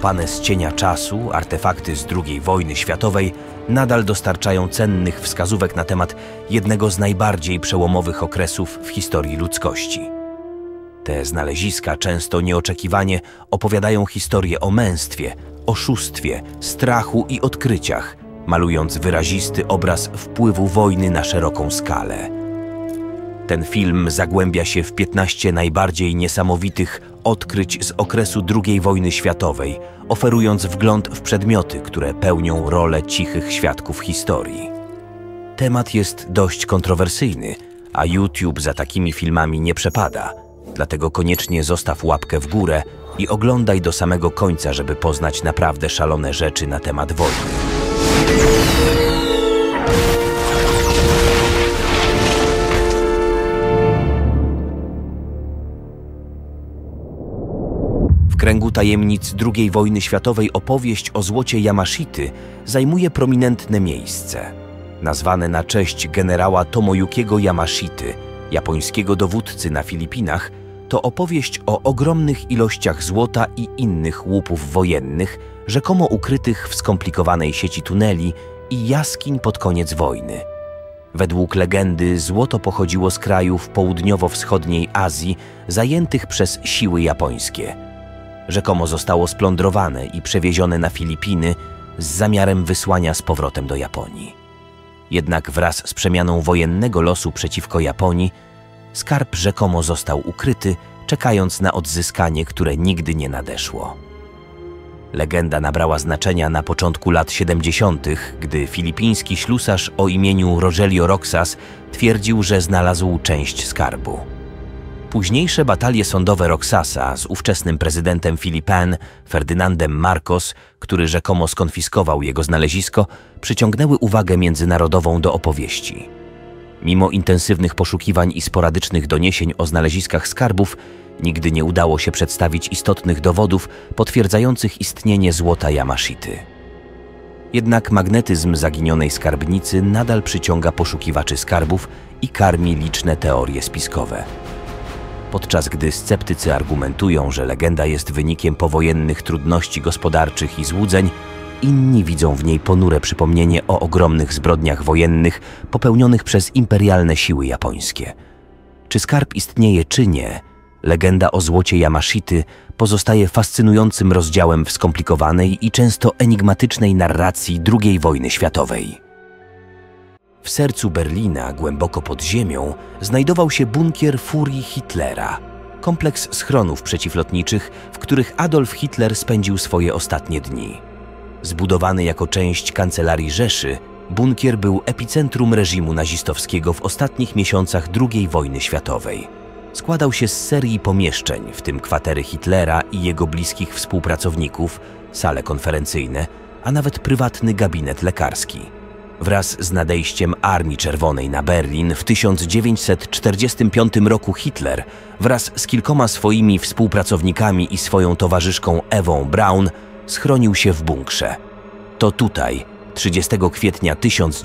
wykopane z cienia czasu artefakty z II wojny światowej nadal dostarczają cennych wskazówek na temat jednego z najbardziej przełomowych okresów w historii ludzkości. Te znaleziska często nieoczekiwanie opowiadają historię o męstwie, oszustwie, strachu i odkryciach, malując wyrazisty obraz wpływu wojny na szeroką skalę. Ten film zagłębia się w 15 najbardziej niesamowitych odkryć z okresu II wojny światowej, oferując wgląd w przedmioty, które pełnią rolę cichych świadków historii. Temat jest dość kontrowersyjny, a YouTube za takimi filmami nie przepada, dlatego koniecznie zostaw łapkę w górę i oglądaj do samego końca, żeby poznać naprawdę szalone rzeczy na temat wojny. W kręgu tajemnic II wojny światowej opowieść o złocie Yamashity zajmuje prominentne miejsce. Nazwane na cześć generała Tomoyukiego Yamashity, japońskiego dowódcy na Filipinach, to opowieść o ogromnych ilościach złota i innych łupów wojennych, rzekomo ukrytych w skomplikowanej sieci tuneli i jaskiń pod koniec wojny. Według legendy złoto pochodziło z krajów południowo-wschodniej Azji zajętych przez siły japońskie. Rzekomo zostało splądrowane i przewiezione na Filipiny z zamiarem wysłania z powrotem do Japonii. Jednak wraz z przemianą wojennego losu przeciwko Japonii, skarb rzekomo został ukryty, czekając na odzyskanie, które nigdy nie nadeszło. Legenda nabrała znaczenia na początku lat 70., gdy filipiński ślusarz o imieniu Rogelio Roxas twierdził, że znalazł część skarbu. Późniejsze batalie sądowe Roxasa z ówczesnym prezydentem Filipin, Ferdynandem Marcos, który rzekomo skonfiskował jego znalezisko, przyciągnęły uwagę międzynarodową do opowieści. Mimo intensywnych poszukiwań i sporadycznych doniesień o znaleziskach skarbów, nigdy nie udało się przedstawić istotnych dowodów potwierdzających istnienie złota Yamashity. Jednak magnetyzm zaginionej skarbnicy nadal przyciąga poszukiwaczy skarbów i karmi liczne teorie spiskowe. Podczas gdy sceptycy argumentują, że legenda jest wynikiem powojennych trudności gospodarczych i złudzeń, inni widzą w niej ponure przypomnienie o ogromnych zbrodniach wojennych popełnionych przez imperialne siły japońskie. Czy skarb istnieje, czy nie, legenda o złocie Yamashity pozostaje fascynującym rozdziałem w skomplikowanej i często enigmatycznej narracji II wojny światowej. W sercu Berlina, głęboko pod ziemią, znajdował się bunkier furii Hitlera, kompleks schronów przeciwlotniczych, w których Adolf Hitler spędził swoje ostatnie dni. Zbudowany jako część kancelarii Rzeszy, bunkier był epicentrum reżimu nazistowskiego w ostatnich miesiącach II wojny światowej. Składał się z serii pomieszczeń, w tym kwatery Hitlera i jego bliskich współpracowników, sale konferencyjne, a nawet prywatny gabinet lekarski. Wraz z nadejściem Armii Czerwonej na Berlin w 1945 roku Hitler wraz z kilkoma swoimi współpracownikami i swoją towarzyszką Ewą Braun schronił się w bunkrze. To tutaj, 30 kwietnia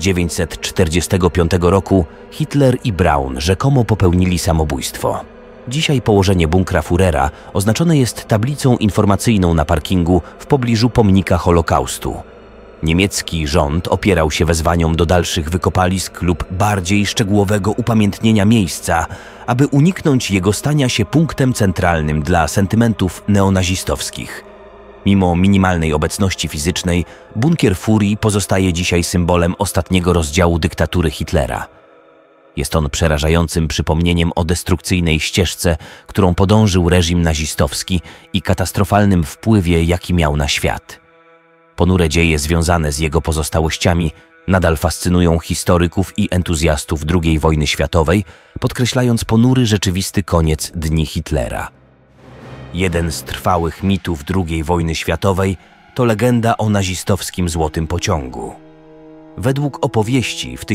1945 roku, Hitler i Braun rzekomo popełnili samobójstwo. Dzisiaj położenie bunkra Führera oznaczone jest tablicą informacyjną na parkingu w pobliżu pomnika Holokaustu. Niemiecki rząd opierał się wezwaniom do dalszych wykopalisk lub bardziej szczegółowego upamiętnienia miejsca, aby uniknąć jego stania się punktem centralnym dla sentymentów neonazistowskich. Mimo minimalnej obecności fizycznej, bunkier Furii pozostaje dzisiaj symbolem ostatniego rozdziału dyktatury Hitlera. Jest on przerażającym przypomnieniem o destrukcyjnej ścieżce, którą podążył reżim nazistowski i katastrofalnym wpływie, jaki miał na świat. Ponure dzieje związane z jego pozostałościami nadal fascynują historyków i entuzjastów II wojny światowej, podkreślając ponury rzeczywisty koniec dni Hitlera. Jeden z trwałych mitów II wojny światowej to legenda o nazistowskim złotym pociągu. Według opowieści w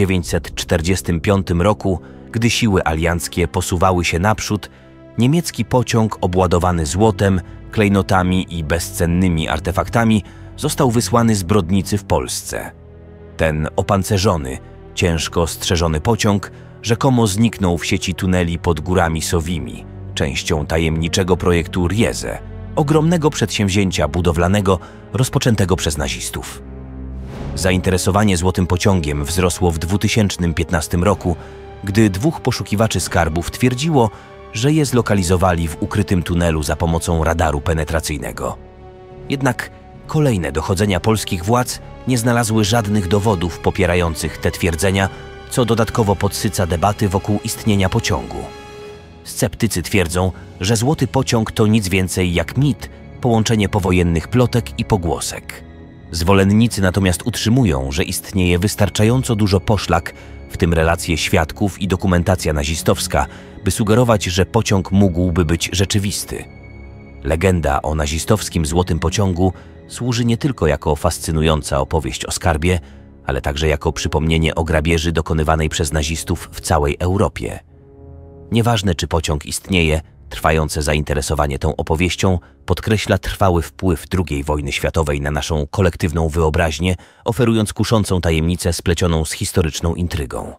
1945 roku, gdy siły alianckie posuwały się naprzód, niemiecki pociąg obładowany złotem, klejnotami i bezcennymi artefaktami został wysłany z Brodnicy w Polsce. Ten opancerzony, ciężko strzeżony pociąg rzekomo zniknął w sieci tuneli pod Górami Sowimi, częścią tajemniczego projektu Riese, ogromnego przedsięwzięcia budowlanego rozpoczętego przez nazistów. Zainteresowanie złotym pociągiem wzrosło w 2015 roku, gdy dwóch poszukiwaczy skarbów twierdziło, że je zlokalizowali w ukrytym tunelu za pomocą radaru penetracyjnego. Jednak kolejne dochodzenia polskich władz nie znalazły żadnych dowodów popierających te twierdzenia, co dodatkowo podsyca debaty wokół istnienia pociągu. Sceptycy twierdzą, że złoty pociąg to nic więcej jak mit, połączenie powojennych plotek i pogłosek. Zwolennicy natomiast utrzymują, że istnieje wystarczająco dużo poszlak, w tym relacje świadków i dokumentacja nazistowska, by sugerować, że pociąg mógłby być rzeczywisty. Legenda o nazistowskim złotym pociągu służy nie tylko jako fascynująca opowieść o skarbie, ale także jako przypomnienie o grabieży dokonywanej przez nazistów w całej Europie. Nieważne, czy pociąg istnieje, trwające zainteresowanie tą opowieścią podkreśla trwały wpływ II wojny światowej na naszą kolektywną wyobraźnię, oferując kuszącą tajemnicę splecioną z historyczną intrygą.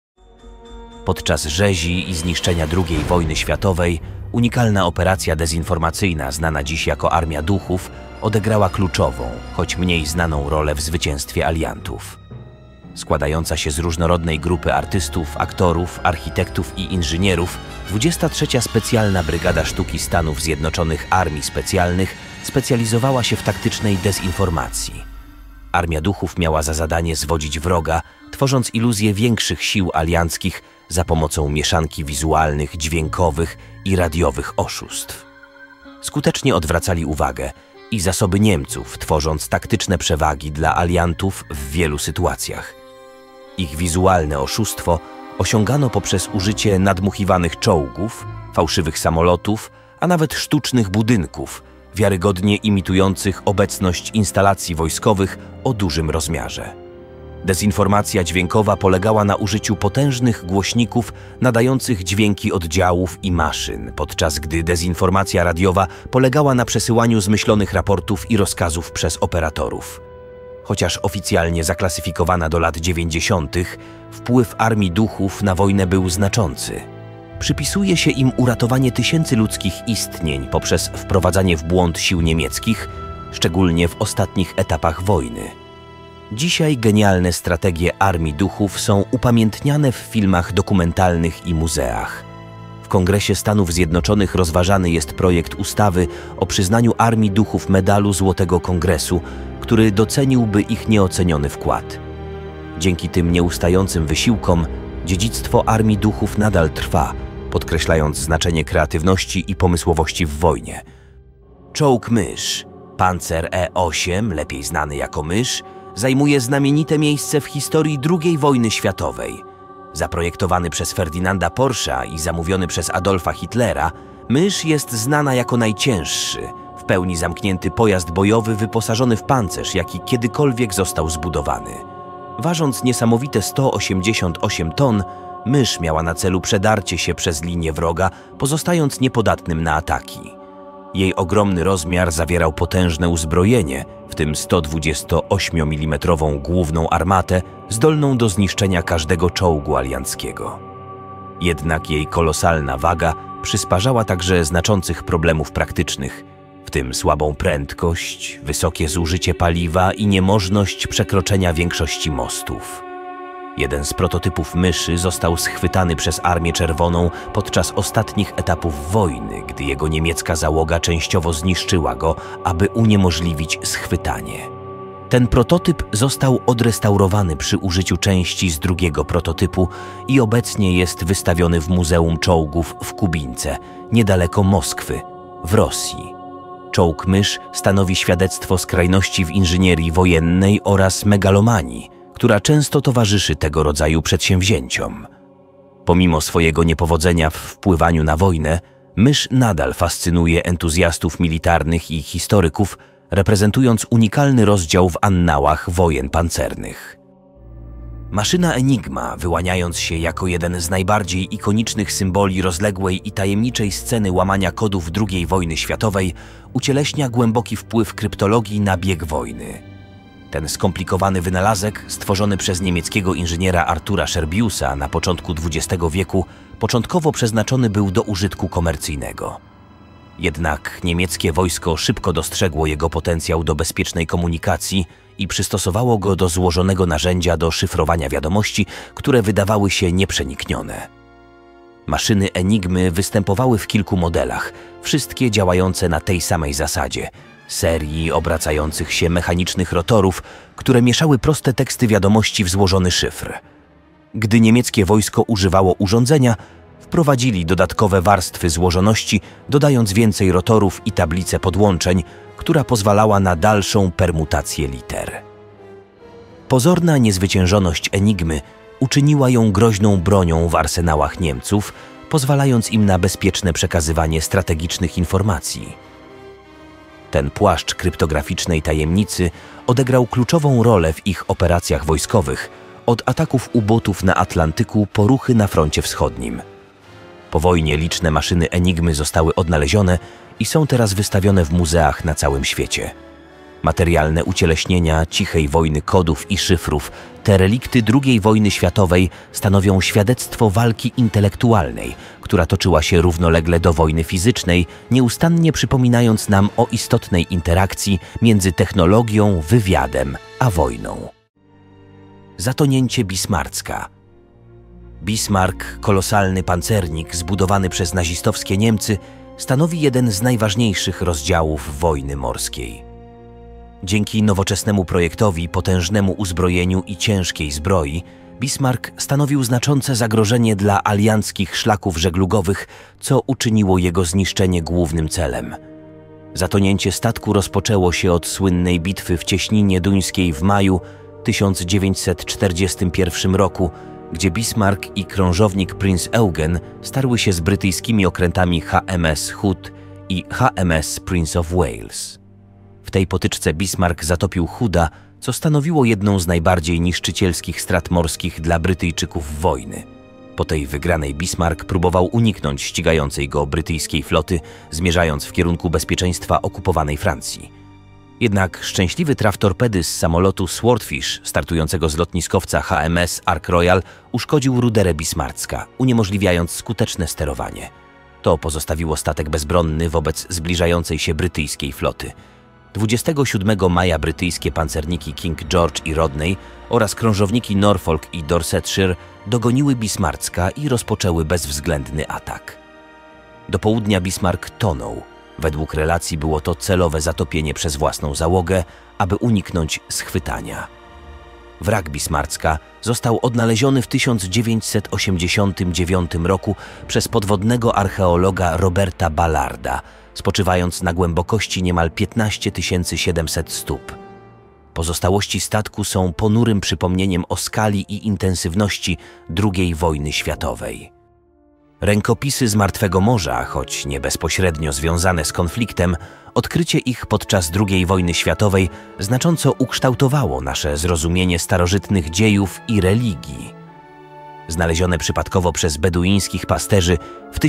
Podczas rzezi i zniszczenia II wojny światowej unikalna operacja dezinformacyjna, znana dziś jako Armia Duchów, odegrała kluczową, choć mniej znaną rolę w zwycięstwie aliantów. Składająca się z różnorodnej grupy artystów, aktorów, architektów i inżynierów, 23. Specjalna Brygada Sztuki Stanów Zjednoczonych Armii Specjalnych specjalizowała się w taktycznej dezinformacji. Armia Duchów miała za zadanie zwodzić wroga, tworząc iluzję większych sił alianckich za pomocą mieszanki wizualnych, dźwiękowych i radiowych oszustw. Skutecznie odwracali uwagę i zasoby Niemców, tworząc taktyczne przewagi dla aliantów w wielu sytuacjach. Ich wizualne oszustwo osiągano poprzez użycie nadmuchiwanych czołgów, fałszywych samolotów, a nawet sztucznych budynków, wiarygodnie imitujących obecność instalacji wojskowych o dużym rozmiarze. Dezinformacja dźwiękowa polegała na użyciu potężnych głośników nadających dźwięki oddziałów i maszyn, podczas gdy dezinformacja radiowa polegała na przesyłaniu zmyślonych raportów i rozkazów przez operatorów. Chociaż oficjalnie zaklasyfikowana do lat 90., wpływ Armii Duchów na wojnę był znaczący. Przypisuje się im uratowanie tysięcy ludzkich istnień poprzez wprowadzanie w błąd sił niemieckich, szczególnie w ostatnich etapach wojny. Dzisiaj genialne strategie Armii Duchów są upamiętniane w filmach dokumentalnych i muzeach. W Kongresie Stanów Zjednoczonych rozważany jest projekt ustawy o przyznaniu Armii Duchów Medalu Złotego Kongresu, który doceniłby ich nieoceniony wkład. Dzięki tym nieustającym wysiłkom dziedzictwo Armii Duchów nadal trwa, podkreślając znaczenie kreatywności i pomysłowości w wojnie. Czołg Mysz, Panzer E8, lepiej znany jako Mysz, zajmuje znamienite miejsce w historii II wojny światowej. Zaprojektowany przez Ferdynanda Porscha i zamówiony przez Adolfa Hitlera, Mysz jest znana jako najcięższy, w pełni zamknięty pojazd bojowy wyposażony w pancerz, jaki kiedykolwiek został zbudowany. Ważąc niesamowite 188 ton, Mysz miała na celu przedarcie się przez linię wroga, pozostając niepodatnym na ataki. Jej ogromny rozmiar zawierał potężne uzbrojenie, w tym 128 mm główną armatę, zdolną do zniszczenia każdego czołgu alianckiego. Jednak jej kolosalna waga przysparzała także znaczących problemów praktycznych, w tym słabą prędkość, wysokie zużycie paliwa i niemożność przekroczenia większości mostów. Jeden z prototypów Myszy został schwytany przez Armię Czerwoną podczas ostatnich etapów wojny, gdy jego niemiecka załoga częściowo zniszczyła go, aby uniemożliwić schwytanie. Ten prototyp został odrestaurowany przy użyciu części z drugiego prototypu i obecnie jest wystawiony w Muzeum Czołgów w Kubince, niedaleko Moskwy, w Rosji. Czołg Mysz stanowi świadectwo skrajności w inżynierii wojennej oraz megalomanii, która często towarzyszy tego rodzaju przedsięwzięciom. Pomimo swojego niepowodzenia w wpływaniu na wojnę, Mysz nadal fascynuje entuzjastów militarnych i historyków, reprezentując unikalny rozdział w annałach wojen pancernych. Maszyna Enigma, wyłaniając się jako jeden z najbardziej ikonicznych symboli rozległej i tajemniczej sceny łamania kodów II wojny światowej, ucieleśnia głęboki wpływ kryptologii na bieg wojny. Ten wynalazek, stworzony przez niemieckiego inżyniera Artura Scherbiusa na początku XX wieku, początkowo przeznaczony był do użytku komercyjnego. Jednak niemieckie wojsko szybko dostrzegło jego potencjał do bezpiecznej komunikacji i przystosowało go do złożonego narzędzia do szyfrowania wiadomości, które wydawały się nieprzeniknione. Maszyny Enigmy występowały w kilku modelach, wszystkie działające na tej samej zasadzie – serii obracających się mechanicznych rotorów, które mieszały proste teksty wiadomości w złożony szyfr. Gdy niemieckie wojsko używało urządzenia, wprowadzili dodatkowe warstwy złożoności, dodając więcej rotorów i tablicę podłączeń, która pozwalała na dalszą permutację liter. Pozorna niezwyciężoność Enigmy uczyniła ją groźną bronią w arsenałach Niemców, pozwalając im na bezpieczne przekazywanie strategicznych informacji. Ten płaszcz kryptograficznej tajemnicy odegrał kluczową rolę w ich operacjach wojskowych, od ataków U-bootów na Atlantyku po ruchy na froncie wschodnim. Po wojnie liczne maszyny Enigmy zostały odnalezione i są teraz wystawione w muzeach na całym świecie. Materialne ucieleśnienia cichej wojny kodów i szyfrów, te relikty II wojny światowej stanowią świadectwo walki intelektualnej, która toczyła się równolegle do wojny fizycznej, nieustannie przypominając nam o istotnej interakcji między technologią, wywiadem a wojną. Zatonięcie Bismarcka. Bismarck, kolosalny pancernik zbudowany przez nazistowskie Niemcy, stanowi jeden z najważniejszych rozdziałów wojny morskiej. Dzięki nowoczesnemu projektowi, potężnemu uzbrojeniu i ciężkiej zbroi, Bismarck stanowił znaczące zagrożenie dla alianckich szlaków żeglugowych, co uczyniło jego zniszczenie głównym celem. Zatonięcie statku rozpoczęło się od słynnej bitwy w Cieśninie Duńskiej w maju 1941 roku, gdzie Bismarck i krążownik Prince Eugen starły się z brytyjskimi okrętami HMS Hood i HMS Prince of Wales. W tej potyczce Bismarck zatopił Hooda, co stanowiło jedną z najbardziej niszczycielskich strat morskich dla Brytyjczyków wojny. Po tej wygranej Bismarck próbował uniknąć ścigającej go brytyjskiej floty, zmierzając w kierunku bezpieczeństwa okupowanej Francji. Jednak szczęśliwy traf torpedy z samolotu Swordfish, startującego z lotniskowca HMS Ark Royal, uszkodził ruderę Bismarcka, uniemożliwiając skuteczne sterowanie. To pozostawiło statek bezbronny wobec zbliżającej się brytyjskiej floty. 27 maja brytyjskie pancerniki King George i Rodney oraz krążowniki Norfolk i Dorsetshire dogoniły Bismarcka i rozpoczęły bezwzględny atak. Do południa Bismarck tonął. Według relacji było to celowe zatopienie przez własną załogę, aby uniknąć schwytania. Wrak Bismarcka został odnaleziony w 1989 roku przez podwodnego archeologa Roberta Ballarda, spoczywając na głębokości niemal 15 700 stóp. Pozostałości statku są ponurym przypomnieniem o skali i intensywności II wojny światowej. Rękopisy z Martwego Morza, choć nie bezpośrednio związane z konfliktem, odkrycie ich podczas II wojny światowej znacząco ukształtowało nasze zrozumienie starożytnych dziejów i religii. Znalezione przypadkowo przez beduińskich pasterzy w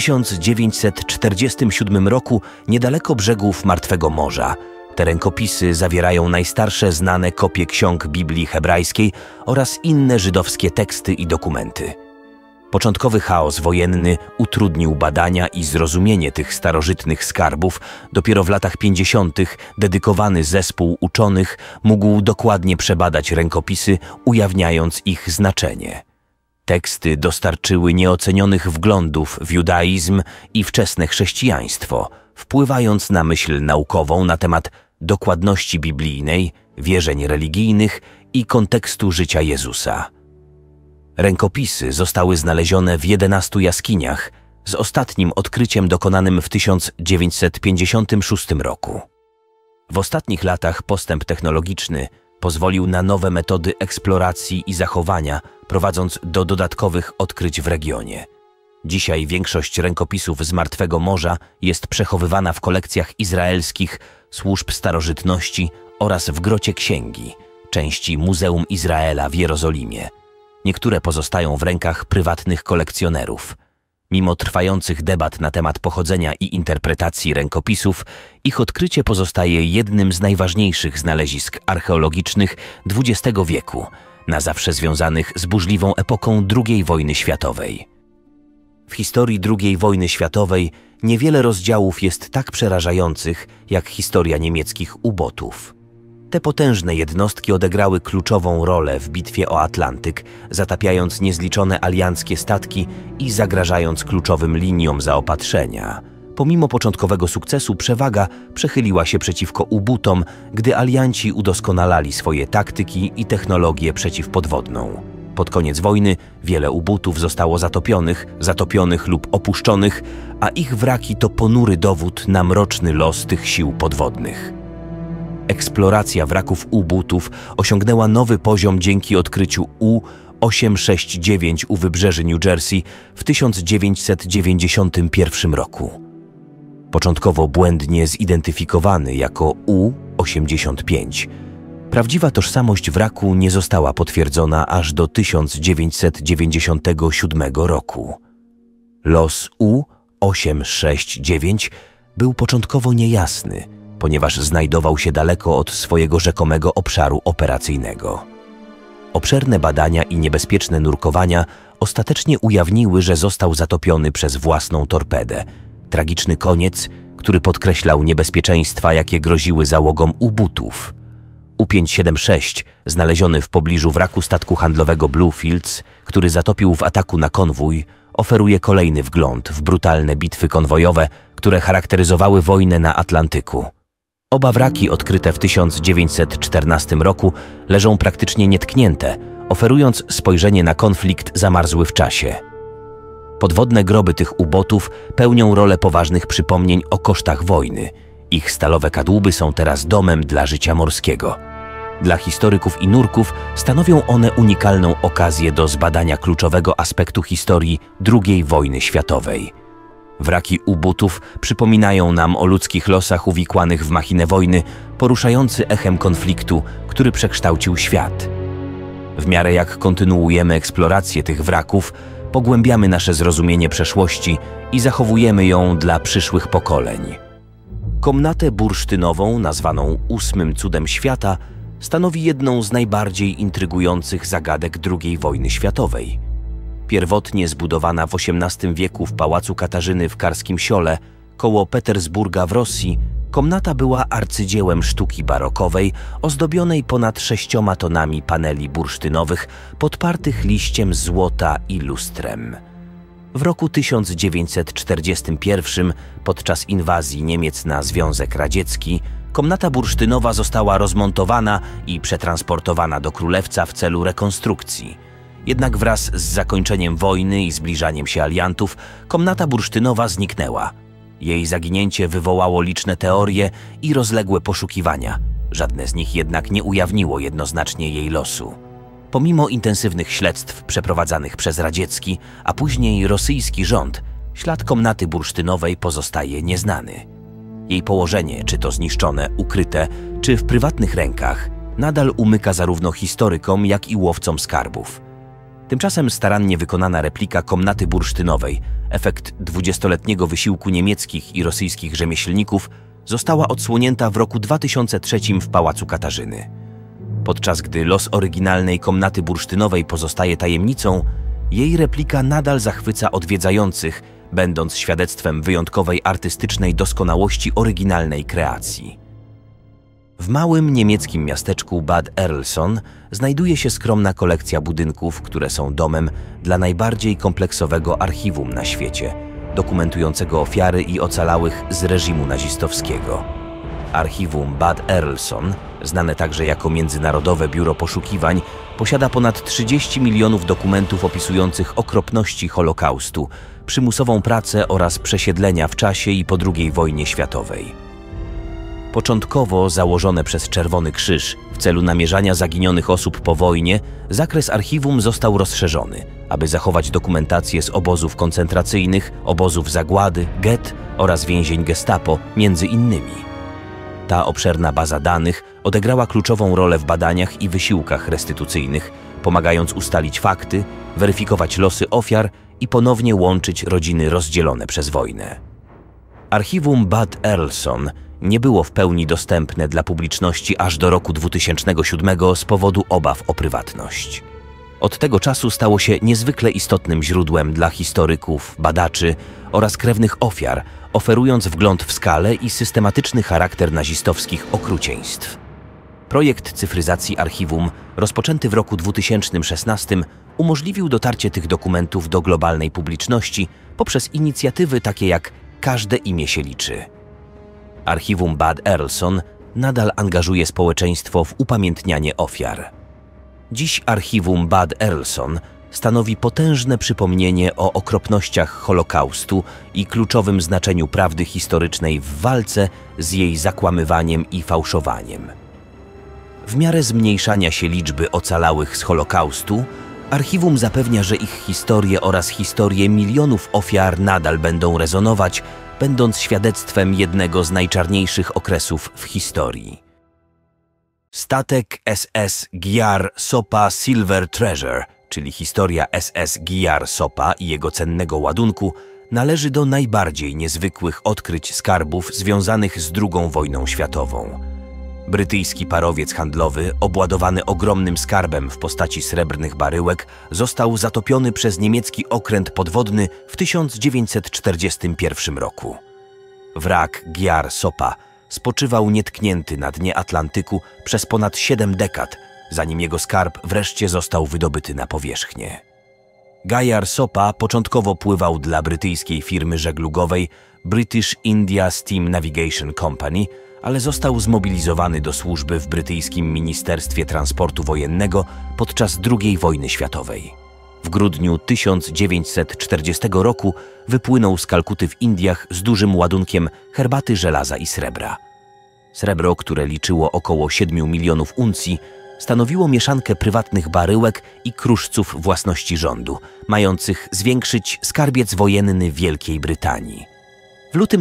1947 roku niedaleko brzegów Martwego Morza, te rękopisy zawierają najstarsze znane kopie ksiąg Biblii hebrajskiej oraz inne żydowskie teksty i dokumenty. Początkowy chaos wojenny utrudnił badania i zrozumienie tych starożytnych skarbów. Dopiero w latach 50. dedykowany zespół uczonych mógł dokładnie przebadać rękopisy, ujawniając ich znaczenie. Teksty dostarczyły nieocenionych wglądów w judaizm i wczesne chrześcijaństwo, wpływając na myśl naukową na temat dokładności biblijnej, wierzeń religijnych i kontekstu życia Jezusa. Rękopisy zostały znalezione w 11 jaskiniach, z ostatnim odkryciem dokonanym w 1956 roku. W ostatnich latach postęp technologiczny pozwolił na nowe metody eksploracji i zachowania, prowadząc do dodatkowych odkryć w regionie. Dzisiaj większość rękopisów z Martwego Morza jest przechowywana w kolekcjach izraelskich służb starożytności oraz w Grocie Księgi, części Muzeum Izraela w Jerozolimie. Niektóre pozostają w rękach prywatnych kolekcjonerów. Mimo trwających debat na temat pochodzenia i interpretacji rękopisów, ich odkrycie pozostaje jednym z najważniejszych znalezisk archeologicznych XX wieku, na zawsze związanych z burzliwą epoką II wojny światowej. W historii II wojny światowej niewiele rozdziałów jest tak przerażających jak historia niemieckich ubotów. Te potężne jednostki odegrały kluczową rolę w bitwie o Atlantyk, zatapiając niezliczone alianckie statki i zagrażając kluczowym liniom zaopatrzenia. Pomimo początkowego sukcesu przewaga przechyliła się przeciwko ubutom, gdy alianci udoskonalali swoje taktyki i technologię przeciwpodwodną. Pod koniec wojny wiele ubutów zostało zatopionych lub opuszczonych, a ich wraki to ponury dowód na mroczny los tych sił podwodnych. Eksploracja wraków ubutów osiągnęła nowy poziom dzięki odkryciu U-869 u wybrzeży New Jersey w 1991 roku. Początkowo błędnie zidentyfikowany jako U-85, prawdziwa tożsamość wraku nie została potwierdzona aż do 1997 roku. Los U-869 był początkowo niejasny, ponieważ znajdował się daleko od swojego rzekomego obszaru operacyjnego. Obszerne badania i niebezpieczne nurkowania ostatecznie ujawniły, że został zatopiony przez własną torpedę. Tragiczny koniec, który podkreślał niebezpieczeństwa, jakie groziły załogom ubutów. U-576, znaleziony w pobliżu wraku statku handlowego Bluefields, który zatopił w ataku na konwój, oferuje kolejny wgląd w brutalne bitwy konwojowe, które charakteryzowały wojnę na Atlantyku. Oba wraki odkryte w 1914 roku leżą praktycznie nietknięte, oferując spojrzenie na konflikt zamarzły w czasie. Podwodne groby tych ubotów pełnią rolę poważnych przypomnień o kosztach wojny. Ich stalowe kadłuby są teraz domem dla życia morskiego. Dla historyków i nurków stanowią one unikalną okazję do zbadania kluczowego aspektu historii II wojny światowej. Wraki ubutów przypominają nam o ludzkich losach uwikłanych w machinę wojny, poruszający echem konfliktu, który przekształcił świat. W miarę jak kontynuujemy eksplorację tych wraków, pogłębiamy nasze zrozumienie przeszłości i zachowujemy ją dla przyszłych pokoleń. Komnatę bursztynową, nazwaną 8. cudem świata, stanowi jedną z najbardziej intrygujących zagadek II wojny światowej. Pierwotnie zbudowana w XVIII wieku w Pałacu Katarzyny w Karskim Siole, koło Petersburga w Rosji, komnata była arcydziełem sztuki barokowej, ozdobionej ponad 6 tonami paneli bursztynowych, podpartych liściem złota i lustrem. W roku 1941, podczas inwazji Niemiec na Związek Radziecki, komnata bursztynowa została rozmontowana i przetransportowana do Królewca w celu rekonstrukcji. Jednak wraz z zakończeniem wojny i zbliżaniem się aliantów, komnata bursztynowa zniknęła. Jej zaginięcie wywołało liczne teorie i rozległe poszukiwania. Żadne z nich jednak nie ujawniło jednoznacznie jej losu. Pomimo intensywnych śledztw przeprowadzanych przez radziecki, a później rosyjski rząd, ślad komnaty bursztynowej pozostaje nieznany. Jej położenie, czy to zniszczone, ukryte, czy w prywatnych rękach, nadal umyka zarówno historykom, jak i łowcom skarbów. Tymczasem starannie wykonana replika komnaty bursztynowej, efekt 20-letniego wysiłku niemieckich i rosyjskich rzemieślników, została odsłonięta w roku 2003 w Pałacu Katarzyny. Podczas gdy los oryginalnej komnaty bursztynowej pozostaje tajemnicą, jej replika nadal zachwyca odwiedzających, będąc świadectwem wyjątkowej artystycznej doskonałości oryginalnej kreacji. W małym niemieckim miasteczku Bad Earlson znajduje się skromna kolekcja budynków, które są domem dla najbardziej kompleksowego archiwum na świecie, dokumentującego ofiary i ocalałych z reżimu nazistowskiego. Archiwum Bad Earlson, znane także jako Międzynarodowe Biuro Poszukiwań, posiada ponad 30 milionów dokumentów opisujących okropności Holokaustu, przymusową pracę oraz przesiedlenia w czasie i po II wojnie światowej. Początkowo założone przez Czerwony Krzyż w celu namierzania zaginionych osób po wojnie, zakres archiwum został rozszerzony, aby zachować dokumentację z obozów koncentracyjnych, obozów zagłady, gett oraz więzień Gestapo, między innymi. Ta obszerna baza danych odegrała kluczową rolę w badaniach i wysiłkach restytucyjnych, pomagając ustalić fakty, weryfikować losy ofiar i ponownie łączyć rodziny rozdzielone przez wojnę. Archiwum Bad Earlson nie było w pełni dostępne dla publiczności aż do roku 2007 z powodu obaw o prywatność. Od tego czasu stało się niezwykle istotnym źródłem dla historyków, badaczy oraz krewnych ofiar, oferując wgląd w skalę i systematyczny charakter nazistowskich okrucieństw. Projekt cyfryzacji archiwum, rozpoczęty w roku 2016, umożliwił dotarcie tych dokumentów do globalnej publiczności poprzez inicjatywy takie jak Każde imię się liczy. Archiwum Bad Earlson nadal angażuje społeczeństwo w upamiętnianie ofiar. Dziś archiwum Bad Earlson stanowi potężne przypomnienie o okropnościach Holokaustu i kluczowym znaczeniu prawdy historycznej w walce z jej zakłamywaniem i fałszowaniem. W miarę zmniejszania się liczby ocalałych z Holokaustu, archiwum zapewnia, że ich historie oraz historie milionów ofiar nadal będą rezonować, będąc świadectwem jednego z najczarniejszych okresów w historii. Statek SS Gyar Sopa Silver Treasure, czyli historia SS Gyar Sopa i jego cennego ładunku, należy do najbardziej niezwykłych odkryć skarbów związanych z II wojną światową. Brytyjski parowiec handlowy, obładowany ogromnym skarbem w postaci srebrnych baryłek, został zatopiony przez niemiecki okręt podwodny w 1941 roku. Wrak Gyar Sopa spoczywał nietknięty na dnie Atlantyku przez ponad 7 dekad, zanim jego skarb wreszcie został wydobyty na powierzchnię. Gyar Sopa początkowo pływał dla brytyjskiej firmy żeglugowej British India Steam Navigation Company, ale został zmobilizowany do służby w brytyjskim Ministerstwie Transportu Wojennego podczas II wojny światowej. W grudniu 1940 roku wypłynął z Kalkuty w Indiach z dużym ładunkiem herbaty, żelaza i srebra. Srebro, które liczyło około 7 milionów uncji, stanowiło mieszankę prywatnych baryłek i kruszców własności rządu, mających zwiększyć skarbiec wojenny Wielkiej Brytanii. W lutym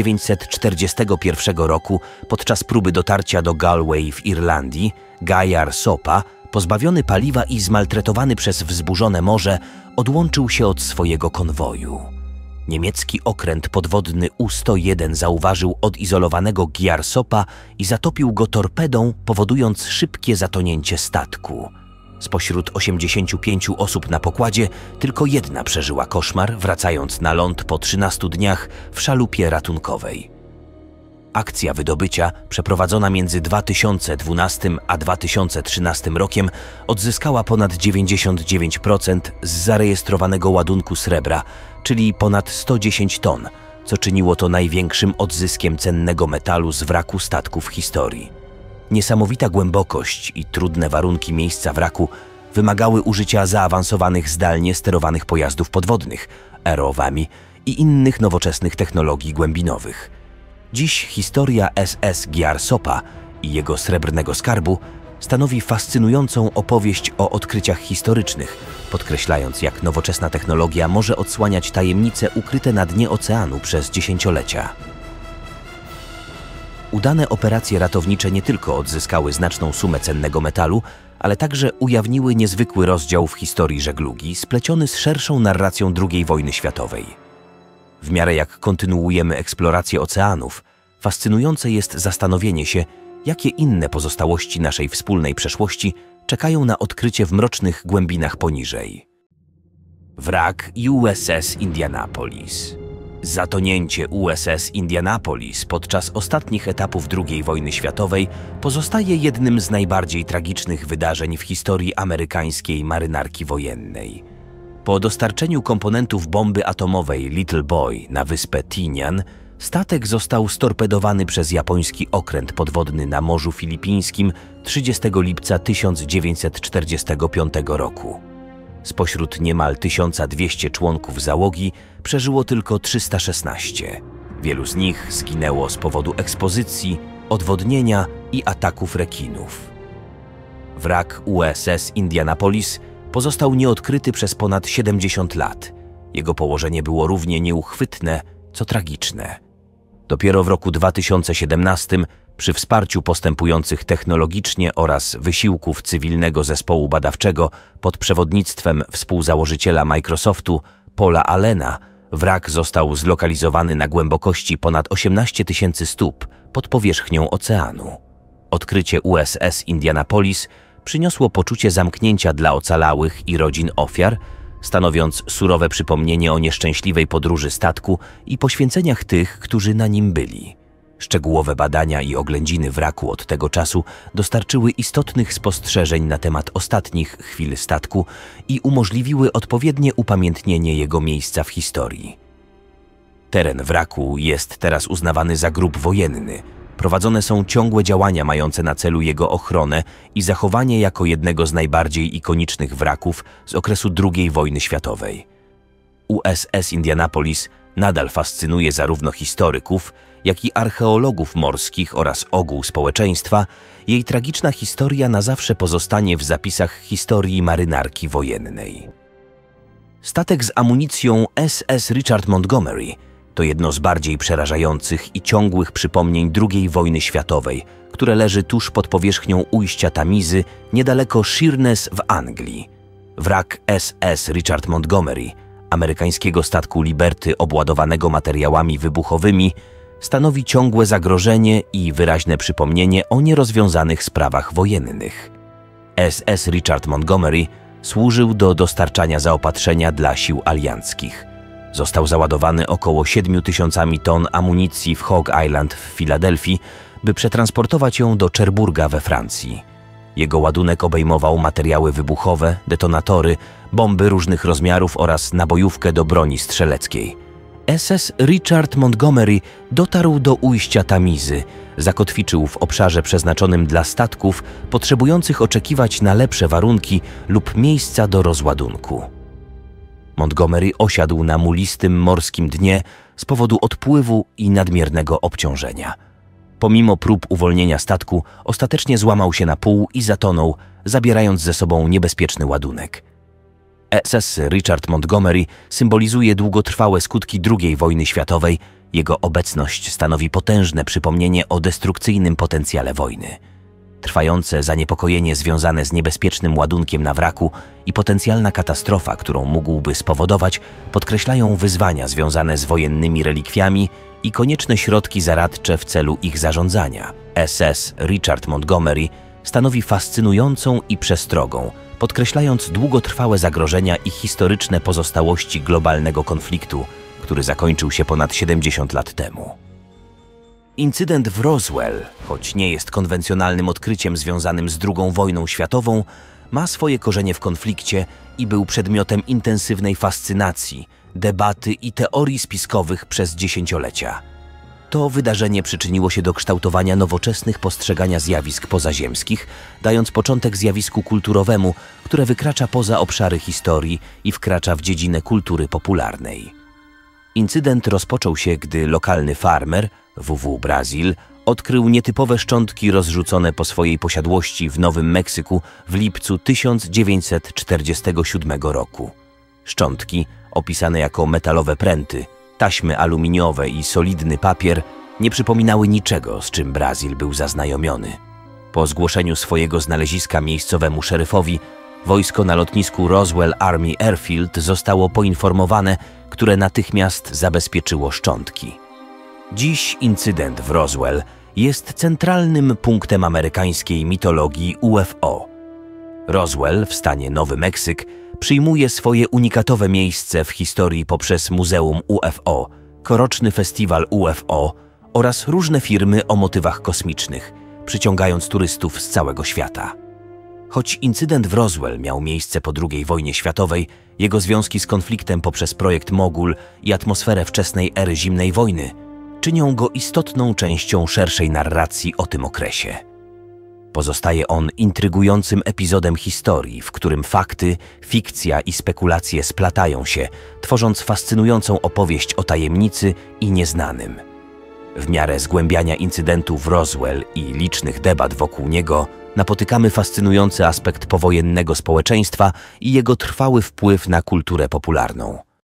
1941 roku, podczas próby dotarcia do Galway w Irlandii, Gyar Sopa, pozbawiony paliwa i zmaltretowany przez wzburzone morze, odłączył się od swojego konwoju. Niemiecki okręt podwodny U-101 zauważył odizolowanego Gyar Sopa i zatopił go torpedą, powodując szybkie zatonięcie statku. Spośród 85 osób na pokładzie tylko jedna przeżyła koszmar, wracając na ląd po 13 dniach w szalupie ratunkowej. Akcja wydobycia, przeprowadzona między 2012 a 2013 rokiem, odzyskała ponad 99% z zarejestrowanego ładunku srebra, czyli ponad 110 ton, co czyniło to największym odzyskiem cennego metalu z wraku statku w historii. Niesamowita głębokość i trudne warunki miejsca wraku wymagały użycia zaawansowanych zdalnie sterowanych pojazdów podwodnych, ROV-ami i innych nowoczesnych technologii głębinowych. Dziś historia SS Gyar Sopa i jego srebrnego skarbu stanowi fascynującą opowieść o odkryciach historycznych, podkreślając, jak nowoczesna technologia może odsłaniać tajemnice ukryte na dnie oceanu przez dziesięciolecia. Udane operacje ratownicze nie tylko odzyskały znaczną sumę cennego metalu, ale także ujawniły niezwykły rozdział w historii żeglugi, spleciony z szerszą narracją II wojny światowej. W miarę jak kontynuujemy eksplorację oceanów, fascynujące jest zastanowienie się, jakie inne pozostałości naszej wspólnej przeszłości czekają na odkrycie w mrocznych głębinach poniżej. Wrak USS Indianapolis. Zatonięcie USS Indianapolis podczas ostatnich etapów II wojny światowej pozostaje jednym z najbardziej tragicznych wydarzeń w historii amerykańskiej marynarki wojennej. Po dostarczeniu komponentów bomby atomowej Little Boy na wyspę Tinian, statek został storpedowany przez japoński okręt podwodny na Morzu Filipińskim 30 lipca 1945 roku. Spośród niemal 1200 członków załogi przeżyło tylko 316. Wielu z nich zginęło z powodu ekspozycji, odwodnienia i ataków rekinów. Wrak USS Indianapolis pozostał nieodkryty przez ponad 70 lat. Jego położenie było równie nieuchwytne, co tragiczne. Dopiero w roku 2017, przy wsparciu postępujących technologicznie oraz wysiłków cywilnego zespołu badawczego pod przewodnictwem współzałożyciela Microsoftu, Paula Allena, wrak został zlokalizowany na głębokości ponad 18 000 stóp pod powierzchnią oceanu. Odkrycie USS Indianapolis przyniosło poczucie zamknięcia dla ocalałych i rodzin ofiar, stanowiąc surowe przypomnienie o nieszczęśliwej podróży statku i poświęceniach tych, którzy na nim byli. Szczegółowe badania i oględziny wraku od tego czasu dostarczyły istotnych spostrzeżeń na temat ostatnich chwil statku i umożliwiły odpowiednie upamiętnienie jego miejsca w historii. Teren wraku jest teraz uznawany za grób wojenny. Prowadzone są ciągłe działania mające na celu jego ochronę i zachowanie jako jednego z najbardziej ikonicznych wraków z okresu II wojny światowej. USS Indianapolis nadal fascynuje zarówno historyków, jak i archeologów morskich oraz ogół społeczeństwa. Jej tragiczna historia na zawsze pozostanie w zapisach historii marynarki wojennej. Statek z amunicją SS Richard Montgomery to jedno z bardziej przerażających i ciągłych przypomnień II wojny światowej, które leży tuż pod powierzchnią ujścia Tamizy, niedaleko Sheerness w Anglii. Wrak SS Richard Montgomery, amerykańskiego statku Liberty obładowanego materiałami wybuchowymi, stanowi ciągłe zagrożenie i wyraźne przypomnienie o nierozwiązanych sprawach wojennych. SS Richard Montgomery służył do dostarczania zaopatrzenia dla sił alianckich. Został załadowany około 7000 ton amunicji w Hog Island w Filadelfii, by przetransportować ją do Cherbourga we Francji. Jego ładunek obejmował materiały wybuchowe, detonatory, bomby różnych rozmiarów oraz nabojówkę do broni strzeleckiej. SS Richard Montgomery dotarł do ujścia Tamizy, zakotwiczył w obszarze przeznaczonym dla statków potrzebujących oczekiwać na lepsze warunki lub miejsca do rozładunku. Montgomery osiadł na mulistym morskim dnie z powodu odpływu i nadmiernego obciążenia. Pomimo prób uwolnienia statku, ostatecznie złamał się na pół i zatonął, zabierając ze sobą niebezpieczny ładunek. SS Richard Montgomery symbolizuje długotrwałe skutki II wojny światowej. Jego obecność stanowi potężne przypomnienie o destrukcyjnym potencjale wojny. Trwające zaniepokojenie związane z niebezpiecznym ładunkiem na wraku i potencjalna katastrofa, którą mógłby spowodować, podkreślają wyzwania związane z wojennymi relikwiami i konieczne środki zaradcze w celu ich zarządzania. SS Richard Montgomery stanowi fascynującą i przestrogą, podkreślając długotrwałe zagrożenia i historyczne pozostałości globalnego konfliktu, który zakończył się ponad 70 lat temu. Incydent w Roswell, choć nie jest konwencjonalnym odkryciem związanym z II wojną światową, ma swoje korzenie w konflikcie i był przedmiotem intensywnej fascynacji, debaty i teorii spiskowych przez dziesięciolecia. To wydarzenie przyczyniło się do kształtowania nowoczesnych postrzegania zjawisk pozaziemskich, dając początek zjawisku kulturowemu, które wykracza poza obszary historii i wkracza w dziedzinę kultury popularnej. Incydent rozpoczął się, gdy lokalny farmer, WW Brazil, odkrył nietypowe szczątki rozrzucone po swojej posiadłości w Nowym Meksyku w lipcu 1947 roku. Szczątki, opisane jako metalowe pręty, taśmy aluminiowe i solidny papier, nie przypominały niczego, z czym Brazil był zaznajomiony. Po zgłoszeniu swojego znaleziska miejscowemu szeryfowi, wojsko na lotnisku Roswell Army Airfield zostało poinformowane, które natychmiast zabezpieczyło szczątki. Dziś incydent w Roswell jest centralnym punktem amerykańskiej mitologii UFO. Roswell w stanie Nowy Meksyk przyjmuje swoje unikatowe miejsce w historii poprzez Muzeum UFO, coroczny festiwal UFO oraz różne firmy o motywach kosmicznych, przyciągając turystów z całego świata. Choć incydent w Roswell miał miejsce po II wojnie światowej, jego związki z konfliktem poprzez projekt Mogul i atmosferę wczesnej ery zimnej wojny czynią go istotną częścią szerszej narracji o tym okresie. Pozostaje on intrygującym epizodem historii, w którym fakty, fikcja i spekulacje splatają się, tworząc fascynującą opowieść o tajemnicy i nieznanym. W miarę zgłębiania incydentu w Roswell i licznych debat wokół niego napotykamy fascynujący aspekt powojennego społeczeństwa i jego trwały wpływ na kulturę popularną.